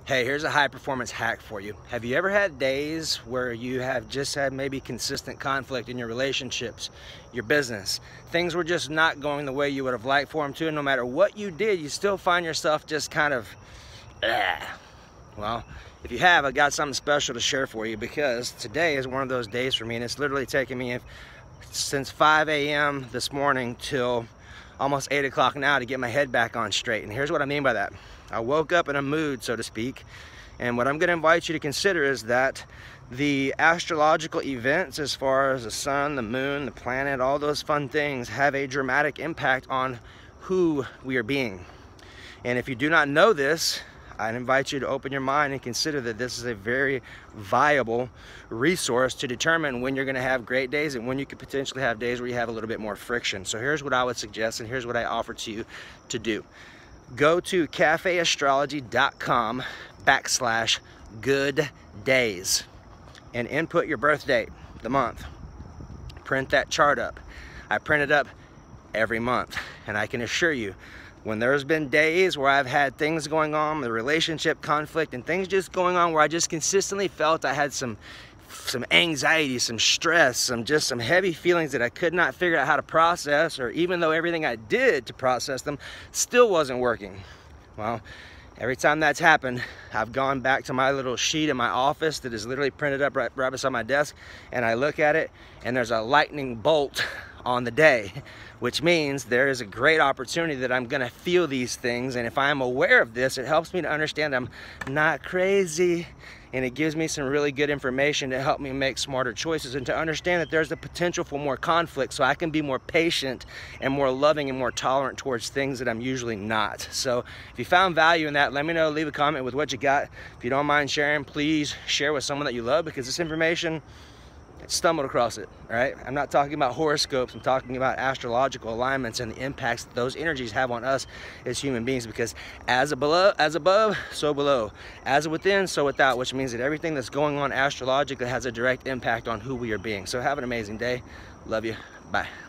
Hey, here's a high performance hack for you. Have you ever had days where you have just had maybe consistent conflict in your relationships, your business? Things were just not going the way you would have liked for them to, and no matter what you did, you still find yourself just kind of, Well, if you have, I got something special to share for you, because today is one of those days for me, and it's literally taken me since 5 a.m. this morning till almost 8 o'clock now to get my head back on straight. And here's what I mean by that. I woke up in a mood, so to speak, and what I'm going to invite you to consider is that the astrological events, as far as the sun, the moon, the planet, all those fun things, have a dramatic impact on who we are being. And if you do not know this, I invite you to open your mind and consider that this is a very viable resource to determine when you're going to have great days and when you could potentially have days where you have a little bit more friction. So here's what I would suggest, and here's what I offer to you to do. Go to cafeastrology.com/good days and input your birth date, the month. Print that chart up. I print it up every month, and I can assure you, when there's been days where I've had things going on, the relationship conflict and things just going on where I just consistently felt I had some anxiety, some stress, some heavy feelings that I could not figure out how to process, or even though everything I did to process them still wasn't working. Well, every time that's happened, I've gone back to my little sheet in my office that is literally printed up right beside my desk, and I look at it and there's a lightning bolt on the day, which means there is a great opportunity that I'm gonna feel these things. And if I'm aware of this, it helps me to understand I'm not crazy, and it gives me some really good information to help me make smarter choices and to understand that there's the potential for more conflict, so I can be more patient and more loving and more tolerant towards things that I'm usually not. So if you found value in that, let me know. Leave a comment with what you got. If you don't mind sharing, please share with someone that you love, because this information, I stumbled across it. All right, I'm not talking about horoscopes, I'm talking about astrological alignments and the impacts that those energies have on us as human beings, because as above, so below, as within, so without, which means that everything that's going on astrologically has a direct impact on who we are being. So have an amazing day. Love you. Bye.